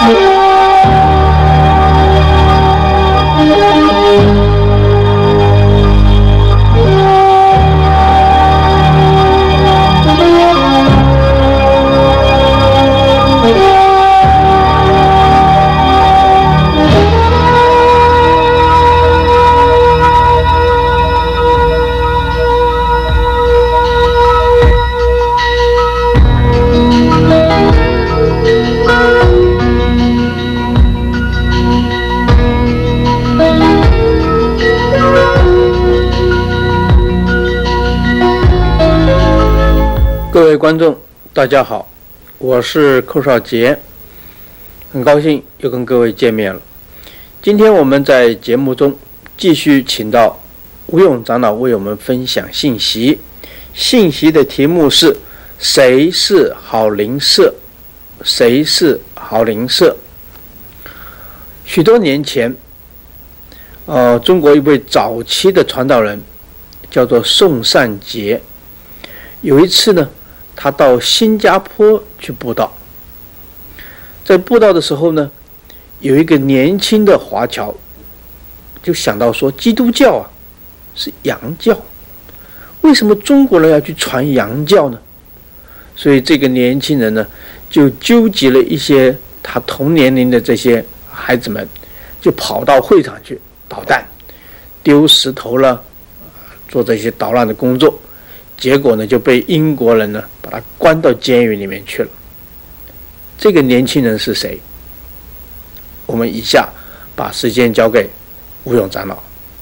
各位观众，大家好，我是寇少杰，很高兴又跟各位见面了。今天我们在节目中继续请到吴勇长老为我们分享信息，信息的题目是谁是好邻舍？谁是好邻舍？许多年前，中国一位早期的传道人叫做宋善杰，有一次呢，他到新加坡去布道，在布道的时候呢，有一个年轻的华侨就想到说，基督教啊是洋教，为什么中国人要去传洋教呢？所以这个年轻人呢，就纠集了一些他同年龄的这些孩子们，就跑到会场去捣蛋，丢石头了，做这些捣乱的工作。结果呢，就被英国人呢把他关到监狱里面去了。这个年轻人是谁？我们以下把时间交给吴勇长老。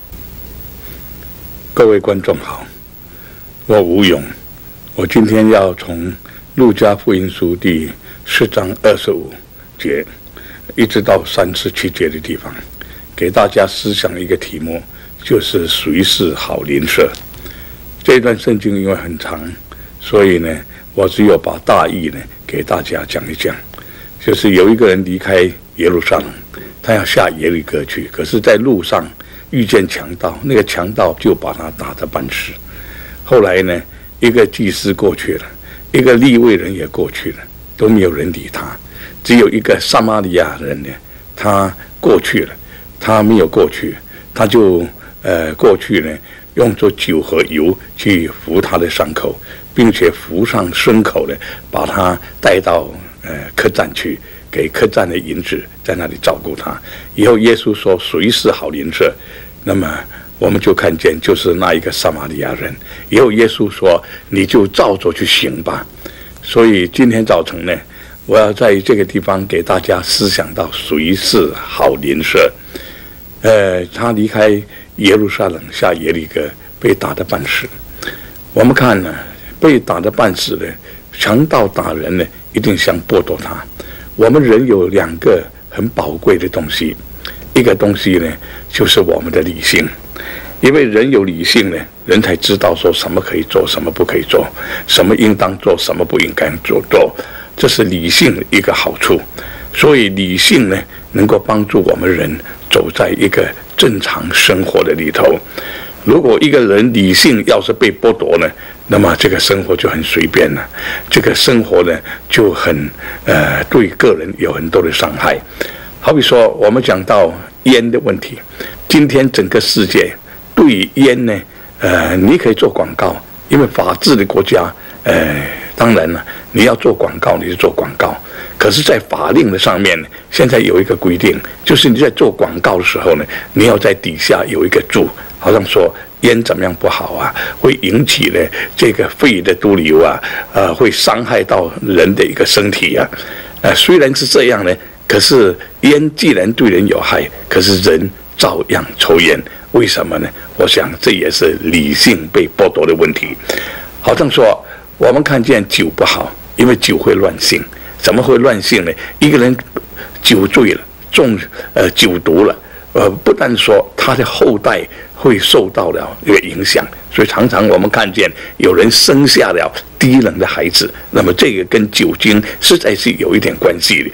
各位观众好，我吴勇，我今天要从路加福音书第4章25节一直到37节的地方，给大家思想一个题目，就是谁是好邻舍。这段圣经因为很长，所以呢，我只有把大意呢给大家讲一讲。就是有一个人离开耶路撒冷，他要下耶利哥去，可是在路上遇见强盗，那个强盗就把他打得半死。后来呢，一个祭司过去了，一个利未人也过去了，都没有人理他，只有一个撒玛利亚人呢，他过去了，他没有过去，他就过去呢，用作酒和油去敷他的伤口，并且敷上牲口呢，把他带到客栈去，给客栈的银子在那里照顾他。以后耶稣说谁是好邻舍，那么我们就看见就是那一个撒玛利亚人。以后耶稣说你就照着去行吧。所以今天早晨呢，我要在这个地方给大家思想到谁是好邻舍。他离开耶路撒冷下耶利哥，被打得半死。我们看呢，被打得半死的强盗打人呢，一定想剥夺他。我们人有2个很宝贵的东西，一个东西呢，就是我们的理性。因为人有理性呢，人才知道说什么可以做，什么不可以做，什么应当做，什么不应该做，这是理性的一个好处。所以理性呢，能够帮助我们人走在一个正常生活的里头。如果一个人理性要是被剥夺呢，那么这个生活就很随便了，这个生活呢就很对个人有很多的伤害。好比说我们讲到烟的问题，今天整个世界对烟呢，你可以做广告，因为法治的国家，当然了，你要做广告你就做广告。可是在法令的上面，现在有一个规定，就是你在做广告的时候呢，你要在底下有一个注，好像说烟怎么样不好啊，会引起呢这个肺的毒瘤啊，会伤害到人的一个身体啊。虽然是这样呢，可是烟既然对人有害，可是人照样抽烟，为什么呢？我想这也是理性被剥夺的问题。好像说我们看见酒不好，因为酒会乱性。怎么会乱性呢？一个人酒醉了，酒毒了，不但说他的后代会受到了一个影响，所以常常我们看见有人生下了低能的孩子，那么这个跟酒精实在是有一点关系的。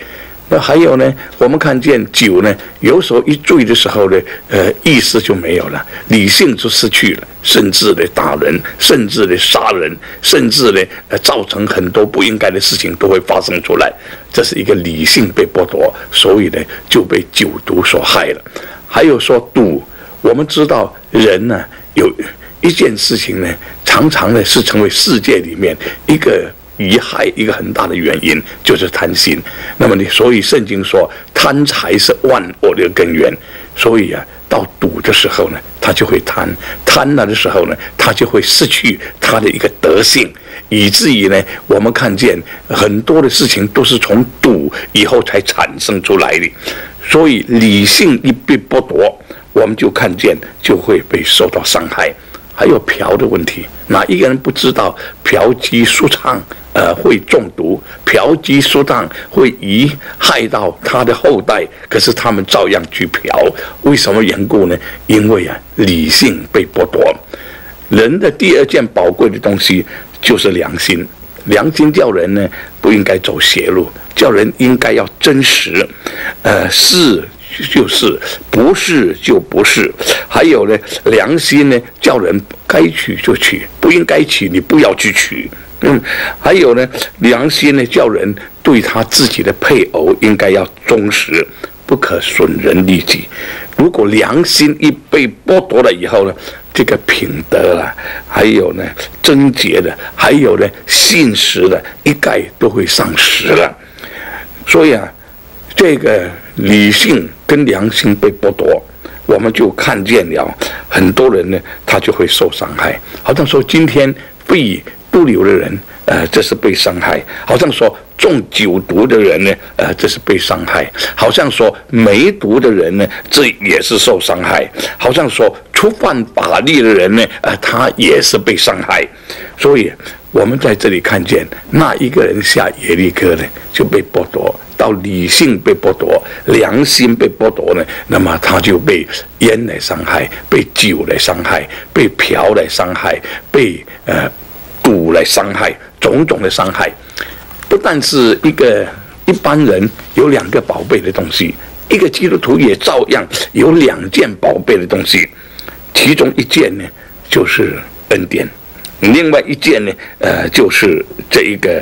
那还有呢，我们看见酒呢，有时候一醉的时候呢，意识就没有了，理性就失去了，甚至呢打人，甚至呢杀人，甚至呢造成很多不应该的事情都会发生出来。这是一个理性被剥夺，所以呢就被酒毒所害了。还有说赌，我们知道人呢有一件事情呢，常常呢是成为世界里面一个贻害，一个很大的原因就是贪心。那么所以圣经说贪财是万恶的根源。所以到赌的时候呢，他就会贪了的时候呢，他就会失去他的一个德性，以至于呢，我们看见很多的事情都是从赌以后才产生出来的。所以理性一被剥夺，我们就看见就会被受到伤害。还有嫖的问题，哪一个人不知道嫖妓舒畅会中毒，嫖妓舒畅会贻害到他的后代，可是他们照样去嫖，为什么缘故呢？因为理性被剥夺。人的第二件宝贵的东西就是良心，良心叫人呢不应该走邪路，叫人应该要真实，是就是，不是就不是。还有呢，良心呢，叫人该娶就娶，不应该娶你不要去娶。还有呢，良心呢，叫人对他自己的配偶应该要忠实，不可损人利己。如果良心一被剥夺了以后呢，这个品德还有呢贞洁的，还有呢信实的，一概都会丧失了。所以这个理性跟良心被剥夺，我们就看见了很多人呢，他就会受伤害。好像说今天肺毒瘤的人，这是被伤害；好像说中酒毒的人呢，这是被伤害；好像说梅毒的人呢，这也是受伤害；好像说触犯法律的人呢，他也是被伤害。所以我们在这里看见，那一个人下耶利哥呢，就被剥夺。到理性被剥夺，良心被剥夺呢，那么他就被烟来伤害，被酒来伤害，被嫖来伤害，被赌来伤害，种种的伤害。不但是一般人有2个宝贝的东西，一个基督徒也照样有2件宝贝的东西，其中一件呢就是恩典，另外一件呢就是这一个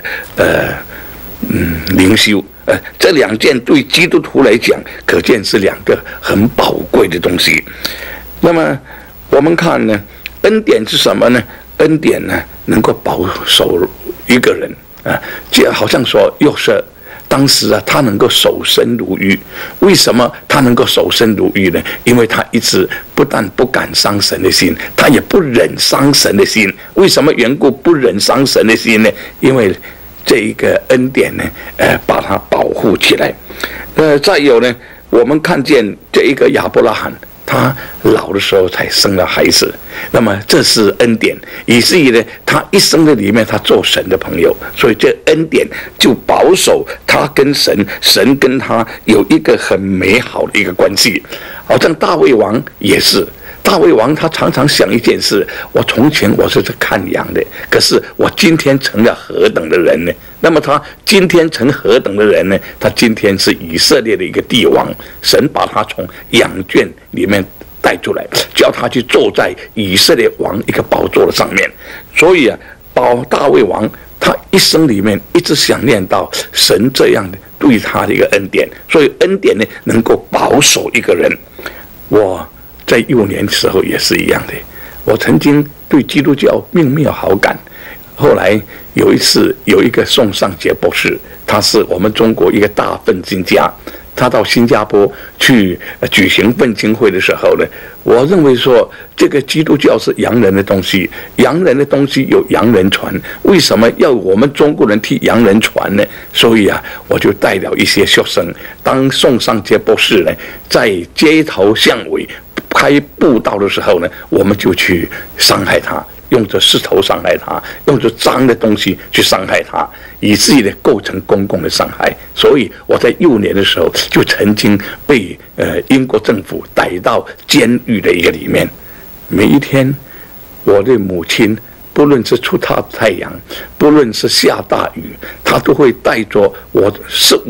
灵修。这2件对基督徒来讲，可见是2个很宝贵的东西。那么我们看呢，恩典是什么呢？恩典呢，能够保守一个人就好像说约瑟当时他能够守身如玉。为什么他能够守身如玉呢？因为他一直不但不敢伤神的心，他也不忍伤神的心。为什么缘故不忍伤神的心呢？因为这一个恩典呢，把它保护起来。再有呢，我们看见这一个亚伯拉罕，他老的时候才生了孩子，那么这是恩典，以至于呢，他一生的里面他做神的朋友，所以这恩典就保守他跟神，神跟他有一个很美好的一个关系。好像大卫王也是。大卫王他常常想一件事：我从前我是看羊的，可是我今天成了何等的人呢？那么他今天成何等的人呢？他今天是以色列的一个帝王，神把他从羊圈里面带出来，叫他去坐在以色列王一个宝座的上面。所以大卫王他一生里面一直想念到神这样的对他的一个恩典，所以恩典呢能够保守一个人。我在幼年的时候也是一样的，我曾经对基督教并没有好感。后来有一次，有一个宋尚杰博士，他是我们中国一个大愤青家，他到新加坡去举行愤青会的时候呢，我认为说这个基督教是洋人的东西，洋人的东西有洋人传，为什么要我们中国人替洋人传呢？所以我就带了一些学生，当宋尚杰博士呢在街头巷尾开布道的时候呢，我们就去伤害他，用着石头伤害他，用着脏的东西去伤害他，以至于构成公共的伤害。所以我在幼年的时候就曾经被英国政府逮到监狱的一个里面。每一天，我的母亲不论是出大太阳，不论是下大雨，她都会带着我的食物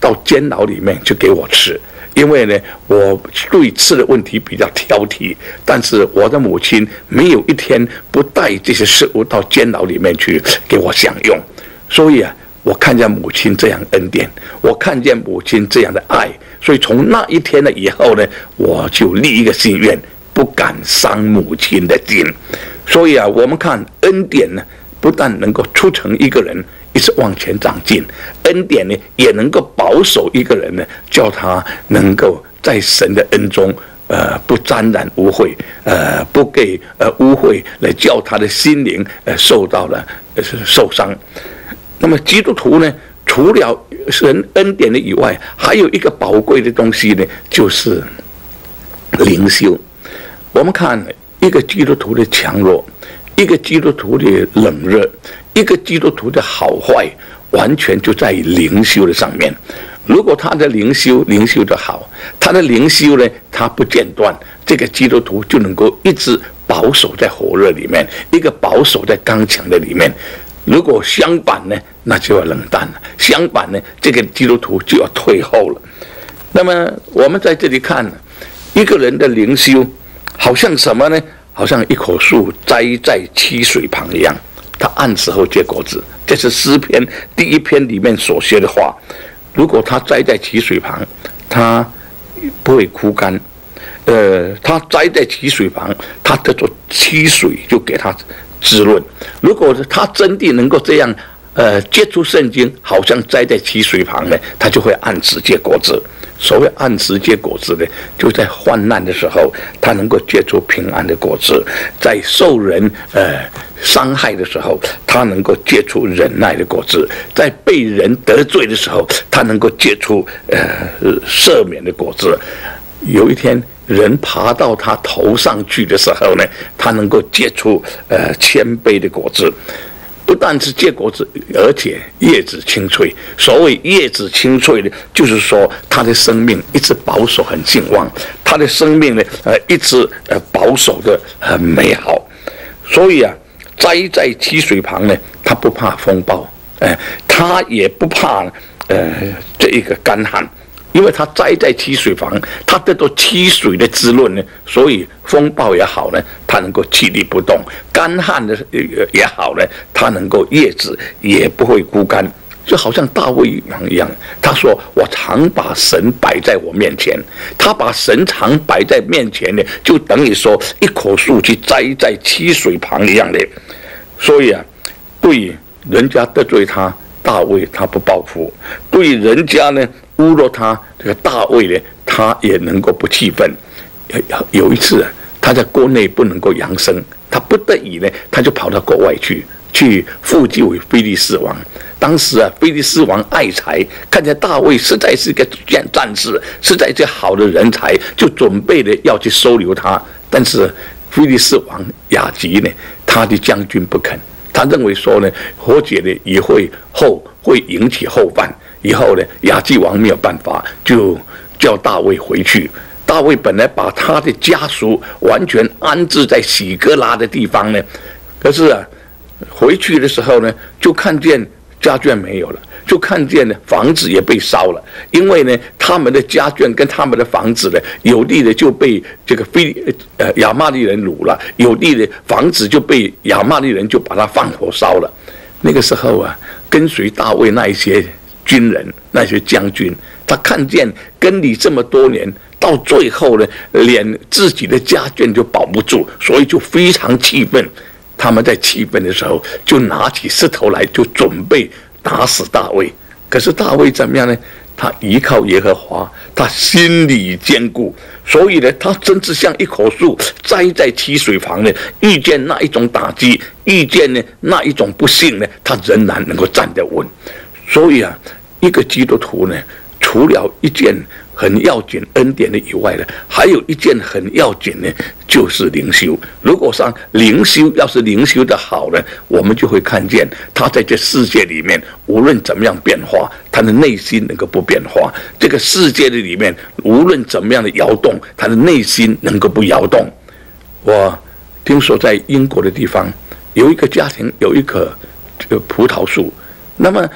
到监牢里面去给我吃。因为呢，我对吃的问题比较挑剔，但是我的母亲没有一天不带这些食物到监牢里面去给我享用。所以啊，我看见母亲这样恩典，我看见母亲这样的爱，所以从那一天了以后呢，我就立一个心愿，不敢伤母亲的心。所以啊，我们看恩典呢，不但能够促成一个人一直往前长进，恩典呢也能够保守一个人呢，叫他能够在神的恩中，不沾染污秽，不给污秽来叫他的心灵受到了受伤。那么基督徒呢，除了神恩典的以外，还有一个宝贵的东西呢，就是灵修。我们看一个基督徒的强弱，一个基督徒的冷热，一个基督徒的好坏，完全就在灵修的上面。如果他的灵修的好，他的灵修呢，他不间断，这个基督徒就能够一直保守在火热里面，一个保守在刚强的里面。如果相反呢，那就要冷淡了；相反呢，这个基督徒就要退后了。那么我们在这里看，一个人的灵修，好像什么呢？好像一棵树栽在溪水旁一样，它按时候结果子。这是诗篇第1篇里面所写的话。如果它栽在溪水旁，它不会枯干。它栽在溪水旁，它得着溪水就给它滋润。如果它真的能够这样，结出圣经，好像栽在溪水旁呢，它就会按时结果子。所谓按时结果子呢，就在患难的时候，它能够结出平安的果子；在受人伤害的时候，它能够结出忍耐的果子；在被人得罪的时候，它能够结出赦免的果子。有一天人爬到他头上去的时候呢，他能够结出谦卑的果子。不但是结果子，而且叶子青翠。所谓叶子青翠呢，就是说他的生命一直保守很兴旺，他的生命呢一直保守的很美好。所以啊，栽在溪水旁呢，他不怕风暴，他也不怕这一个干旱。因为它栽在溪水旁，它得到溪水的滋润呢，所以风暴也好呢，它能够屹立不动；干旱的也好呢，它能够叶子也不会枯干。就好像大卫王一样，他说：“我常把神摆在我面前。”他把神常摆在面前呢，就等于说一棵树去栽在溪水旁一样的。所以啊，对人家得罪他，大卫他不报复；对人家呢侮辱他，这个大卫呢，他也能够不气愤。有一次啊，他在国内不能够扬声，他不得已呢，他就跑到国外去附救非利士王。当时啊，非利士王爱才，看见大卫实在是个战士，实在是好的人才，就准备的要去收留他。但是非利士王亚吉呢，他的将军不肯，他认为说呢，和解呢也会引起后患。以后呢，亚基王没有办法，就叫大卫回去。大卫本来把他的家属完全安置在喜哥拉的地方呢，可是啊，回去的时候呢，就看见家眷没有了，就看见呢房子也被烧了。因为呢，他们的家眷跟他们的房子呢，有地的就被这个亚玛力人掳了，有地的房子就被亚玛力人就把它放火烧了。那个时候啊，跟随大卫那一些军人，那些将军，他看见跟你这么多年，到最后呢，连自己的家眷就保不住，所以就非常气愤。他们在气愤的时候，就拿起石头来，就准备打死大卫。可是大卫怎么样呢？他依靠耶和华，他心里坚固，所以呢，他真是像一棵树栽在溪水旁呢，遇见那一种打击，遇见呢那一种不幸呢，他仍然能够站得稳。所以啊，一个基督徒呢，除了一件很要紧恩典的以外呢，还有一件很要紧呢，就是灵修。如果上灵修，要是灵修的好呢，我们就会看见他在这世界里面，无论怎么样变化，他的内心能够不变化；这个世界的里面，无论怎么样的摇动，他的内心能够不摇动。我听说在英国的地方，有一个家庭有一棵葡萄树，那么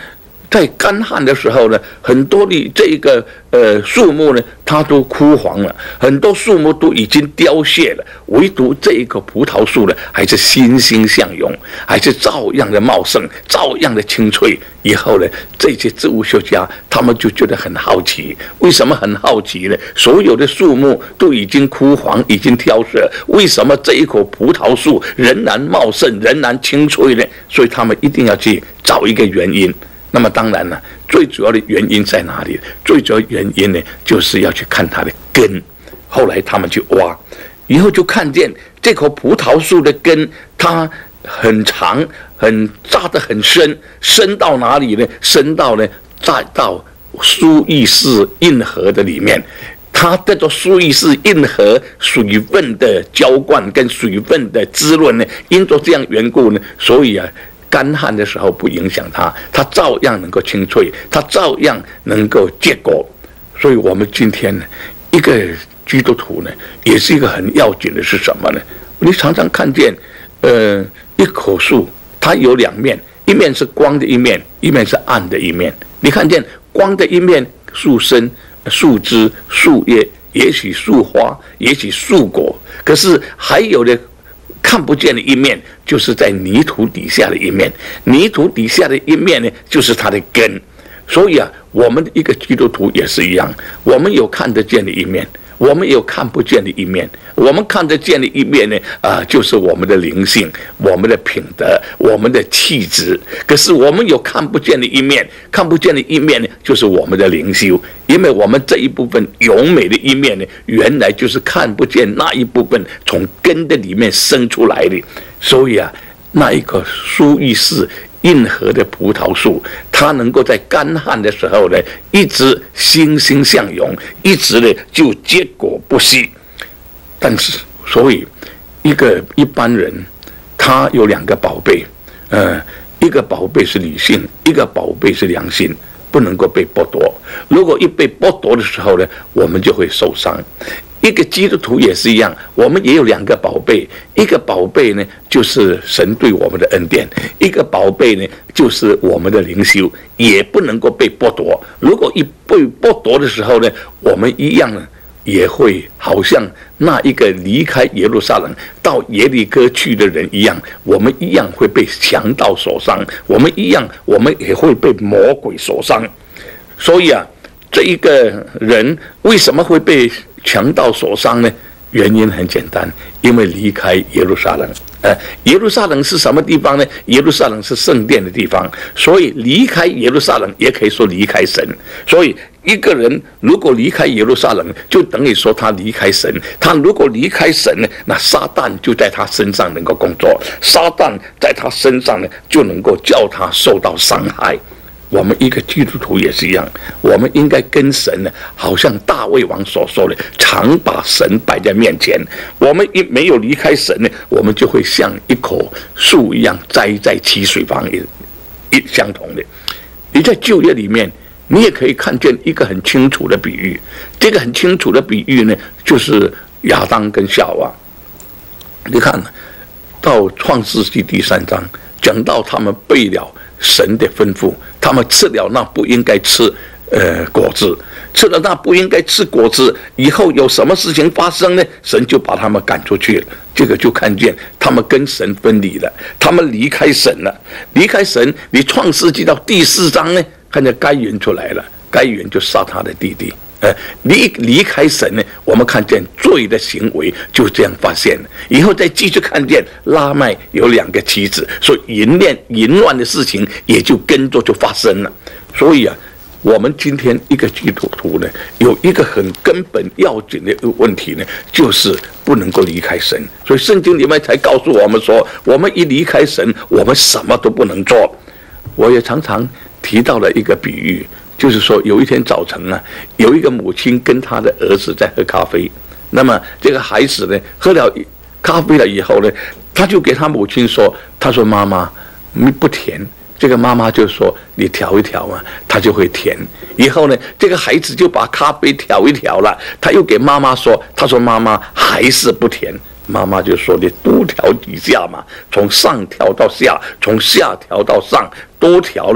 在干旱的时候呢，很多的这个树木呢，它都枯黄了，很多树木都已经凋谢了，唯独这一棵葡萄树呢，还是欣欣向荣，还是照样的茂盛，照样的青翠。以后呢，这些植物学家他们就觉得很好奇，为什么很好奇呢？所有的树木都已经枯黄，已经凋谢，为什么这一棵葡萄树仍然茂盛，仍然青翠呢？所以他们一定要去找一个原因。那么当然了，最主要的原因在哪里？最主要原因呢，就是要去看它的根。后来他们去挖，以后就看见这棵葡萄树的根，它很长，扎得很深，深到哪里呢？深到呢，再到苏伊士运河的里面。它这个苏伊士运河水分的浇灌跟水分的滋润呢，因着这样缘故呢，所以啊，干旱的时候不影响它，它照样能够青翠，它照样能够结果。所以我们今天呢，一个基督徒呢，也是一个很要紧的是什么呢？你常常看见，一棵树它有两面，一面是光的一面，一面是暗的一面。你看见光的一面，树身、树枝、树叶，也许树花，也许树果，可是还有的看不见的一面，就是在泥土底下的一面。泥土底下的一面呢，就是它的根。所以啊，我们一个基督徒也是一样，我们有看得见的一面，我们有看不见的一面。我们看得见的一面呢，就是我们的灵性、我们的品德、我们的气质。可是我们有看不见的一面，看不见的一面呢，就是我们的灵修。因为我们这一部分永美的一面呢，原来就是看不见那一部分从根的里面生出来的。所以啊，那一棵苏伊士运河的葡萄树，它能够在干旱的时候呢，一直欣欣向荣，一直呢就结果不息。但是，所以一般人，他有两个宝贝，一个宝贝是理性，一个宝贝是良心，不能够被剥夺。如果一被剥夺的时候呢，我们就会受伤。一个基督徒也是一样，我们也有两个宝贝，一个宝贝呢就是神对我们的恩典，一个宝贝呢就是我们的灵修，也不能够被剥夺。如果一被剥夺的时候呢，我们一样呢也会好像那一个离开耶路撒冷到耶利哥去的人一样，我们一样会被强盗所伤，我们也会被魔鬼所伤。所以啊，这一个人为什么会被强盗所伤呢？原因很简单，因为离开耶路撒冷。耶路撒冷是什么地方呢？耶路撒冷是圣殿的地方，所以离开耶路撒冷也可以说离开神。所以一个人如果离开耶路撒冷，就等于说他离开神。他如果离开神呢，那撒旦就在他身上能够工作，撒旦在他身上呢就能够叫他受到伤害。我们一个基督徒也是一样，我们应该跟神呢，好像大卫王所说的，常把神摆在面前。我们一没有离开神呢，我们就会像一棵树一样栽在溪水旁，相同的。你在旧约里面，你也可以看见一个很清楚的比喻。这个很清楚的比喻呢，就是亚当跟夏娃。你看到创世纪第3章，讲到他们背了神的吩咐，他们吃了那不应该吃果子，吃了那不应该吃果子以后有什么事情发生呢？神就把他们赶出去了。这个就看见他们跟神分离了，他们离开神了。离开神，你创世纪到第4章呢，看见该隐出来了，该隐就杀他的弟弟。离开神呢，我们看见罪的行为就这样发现了。以后再继续看见拉麦有2个妻子，所以淫乱的事情也就跟着就发生了。所以啊，我们今天一个基督徒呢，有一个很根本要紧的问题呢，就是不能够离开神。所以圣经里面才告诉我们说，我们一离开神，我们什么都不能做。我也常常提到了一个比喻，就是说有一天早晨啊，有一个母亲跟她的儿子在喝咖啡。那么这个孩子呢，喝了咖啡了以后呢，他就给他母亲说，他说妈妈，你不甜。这个妈妈就说你调一调嘛，他就会甜。以后呢，这个孩子就把咖啡调一调了，他又给妈妈说，他说妈妈还是不甜。妈妈就说你多调几下嘛，从上调到下，从下调到上，多调呢，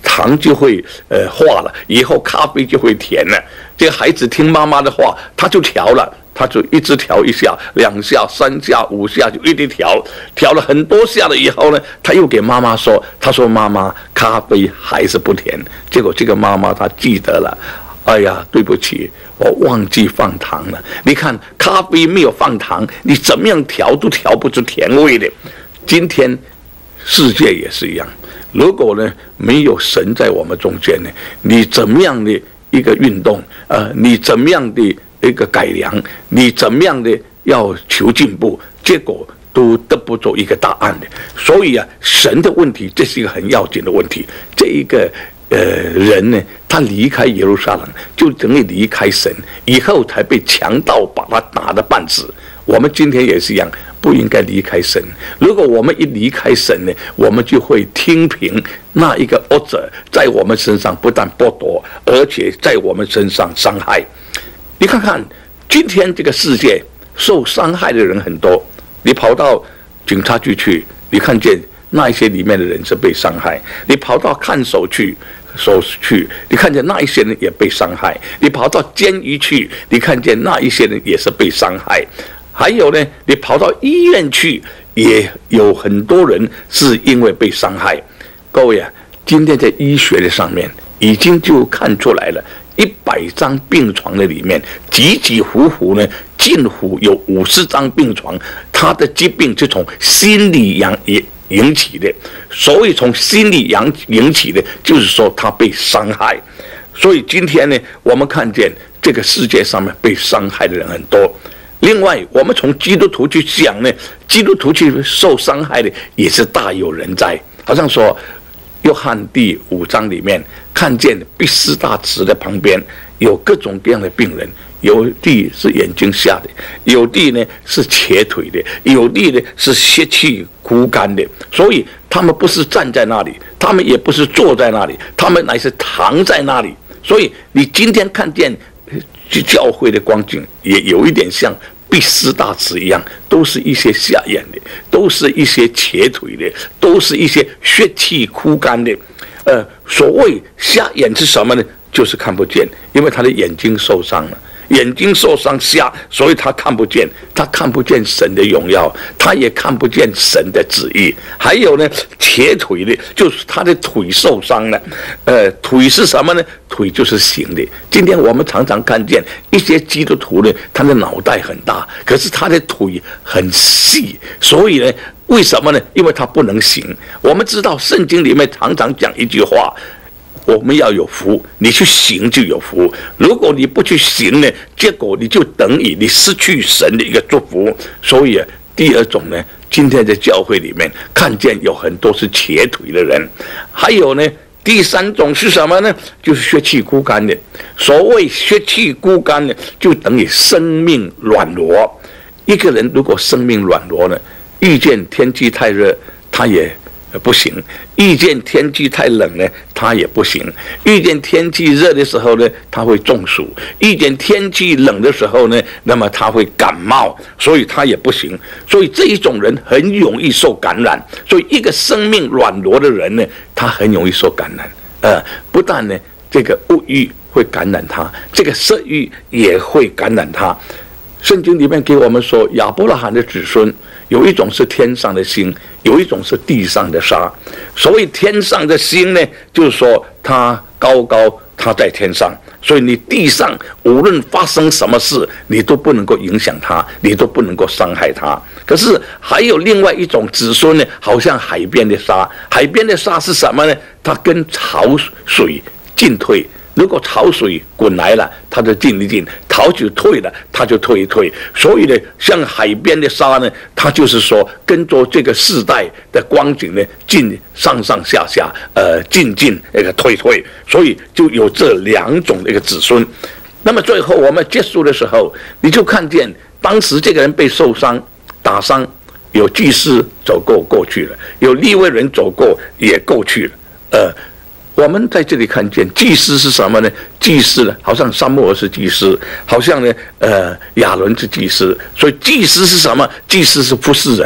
糖就会化了，以后咖啡就会甜了。这个孩子听妈妈的话，他就调了。他就一直调1下、2下、3下、5下，就一直调，调了很多下了以后呢，他又给妈妈说：“他说妈妈，咖啡还是不甜。”结果这个妈妈她记得了，哎呀，对不起，我忘记放糖了。你看，咖啡没有放糖，你怎么样调都调不出甜味的。今天世界也是一样，如果呢没有神在我们中间呢，你怎么样的一个运动，你怎么样的一个改良，你怎么样的要求进步，结果都得不出一个答案的。所以啊，神的问题，这是一个很要紧的问题。这一个人呢，他离开耶路撒冷，就等于离开神，以后才被强盗把他打得半死。我们今天也是一样，不应该离开神。如果我们一离开神呢，我们就会听凭那一个恶者在我们身上不但剥夺，而且在我们身上伤害。你看看今天这个世界受伤害的人很多，你跑到警察局去，你看见那一些里面的人是被伤害；你跑到看守去，你看见那一些人也被伤害；你跑到监狱去，你看见那一些人也是被伤害。还有呢，你跑到医院去，也有很多人是因为被伤害。各位啊，今天在医学的上面已经就看出来了。100张病床的里面，起起伏伏呢，近乎有50张病床，他的疾病是从心理引起的。所以从心理引起的，就是说他被伤害。所以今天呢，我们看见这个世界上面被伤害的人很多。另外，我们从基督徒去讲呢，基督徒去受伤害的也是大有人在。好像说约翰第5章里面看见毕斯大池的旁边有各种各样的病人，有的是眼睛瞎的，有的呢是瘸腿的，有的呢是血气枯干的。所以他们不是站在那里，他们也不是坐在那里，他们乃是躺在那里。所以你今天看见教会的光景，也有一点像毕斯大池一样，都是一些瞎眼的，都是一些瘸腿的，都是一些血气枯干的。所谓瞎眼是什么呢？就是看不见，因为他的眼睛受伤了，眼睛受伤瞎，所以他看不见，他看不见神的荣耀，他也看不见神的旨意。还有呢，瘸腿的，就是他的腿受伤了。腿是什么呢？腿就是行的。今天我们常常看见一些基督徒呢，他的脑袋很大，可是他的腿很细，所以呢，为什么呢？因为他不能行。我们知道圣经里面常常讲一句话，我们要有福，你去行就有福。如果你不去行呢，结果你就等于你失去神的一个祝福。所以第二种呢，今天在教会里面看见有很多是瘸腿的人。还有呢，第三种是什么呢？就是血气枯干的。所谓血气枯干呢，就等于生命软弱。一个人如果生命软弱呢，遇见天气太热，他也不行；遇见天气太冷呢，他也不行；遇见天气热的时候呢，他会中暑；遇见天气冷的时候呢，那么他会感冒，所以他也不行。所以这一种人很容易受感染。所以一个生命软弱的人呢，他很容易受感染。不但呢，这个物欲会感染他，这个色欲也会感染他。圣经里面给我们说，亚伯拉罕的子孙有一种是天上的星，有一种是地上的沙。所谓天上的星呢，就是说他高高，他在天上，所以你地上无论发生什么事，你都不能够影响他，你都不能够伤害他。可是还有另外一种子孙呢，好像海边的沙。海边的沙是什么呢？它跟潮水进退。如果潮水滚来了，它就进一进；潮水退了，它就退一退。所以呢，像海边的沙呢，它就是说跟着这个世代的光景呢，上上下下，进那个退。所以就有这两种的一个子孙。那么最后我们结束的时候，你就看见当时这个人被受伤打伤，有祭司走过去了，有利未人走过也过去了。我们在这里看见祭司是什么呢？祭司呢，好像撒母耳是祭司，好像呢，亚伦是祭司。所以祭司是什么？祭司是服侍人的，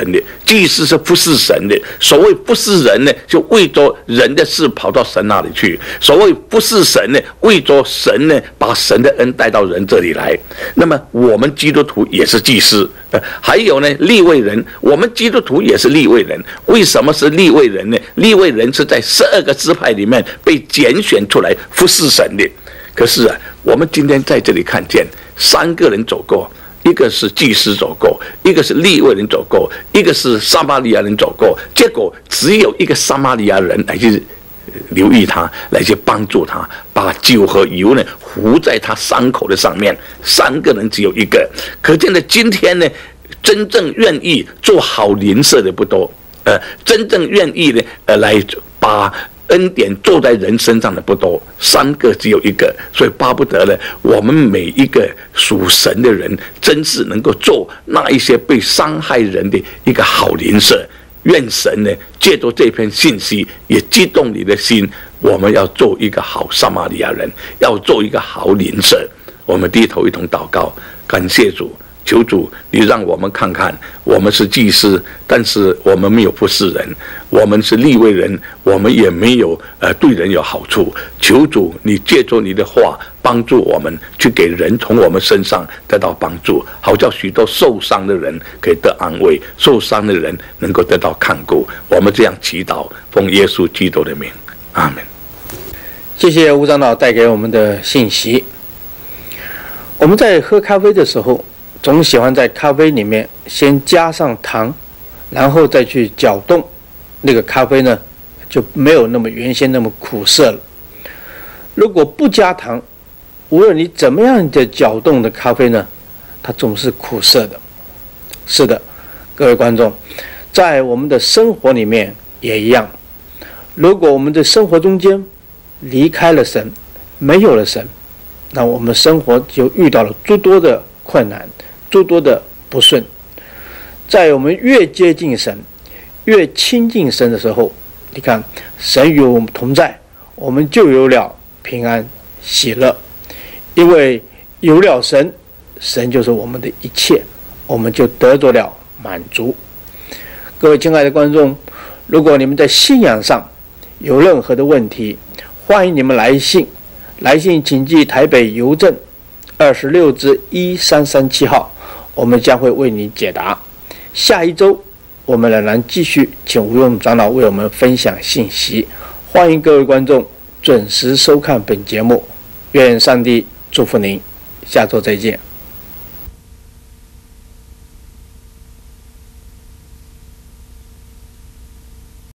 祭司是服侍神的。所谓服侍人呢，就为着人的事跑到神那里去；所谓服侍神呢，为着神呢，把神的恩带到人这里来。那么我们基督徒也是祭司，还有呢，利未人，我们基督徒也是利未人。为什么是利未人呢？利未人是在12个支派里面被拣选出来服侍神的。可是啊，我们今天在这里看见3个人走过，一个是祭司走过，一个是利未人走过，一个是撒玛利亚人走过，结果只有一个撒玛利亚人来去留意他，来去帮助他，把酒和油呢糊在他伤口的上面。3个人只有一个，可见的今天呢，真正愿意做好邻舍的不多，真正愿意呢来把恩典做在人身上的不多，3个只有一个，所以巴不得呢，我们每一个属神的人，真是能够做那一些被伤害人的一个好邻舍。愿神呢，借着这篇信息，也激动你的心，我们要做一个好撒玛利亚人，要做一个好邻舍。我们低头一同祷告，感谢主。求主，你让我们看看，我们是祭司，但是我们没有服侍人；我们是利未人，我们也没有对人有好处。求主，你借着你的话帮助我们，去给人从我们身上得到帮助，好叫许多受伤的人可以得安慰，受伤的人能够得到看顾。我们这样祈祷，奉耶稣基督的名，阿门。 谢谢吴长老带给我们的信息。我们在喝咖啡的时候，总喜欢在咖啡里面先加上糖，然后再去搅动，那个咖啡呢就没有那么原先那么苦涩了。如果不加糖，无论你怎么样的搅动的咖啡呢，它总是苦涩的。是的，各位观众，在我们的生活里面也一样。如果我们的生活中间离开了神，没有了神，那我们生活就遇到了诸多的困难，诸多的不顺。在我们越接近神，越亲近神的时候，你看神与我们同在，我们就有了平安喜乐。因为有了神，神就是我们的一切，我们就得着了满足。各位亲爱的观众，如果你们在信仰上有任何的问题，欢迎你们来信，来信请寄台北邮政26-1337号，我们将会为你解答。下一周我们仍然继续请吴用长老为我们分享信息，欢迎各位观众准时收看本节目。愿上帝祝福您，下周再见。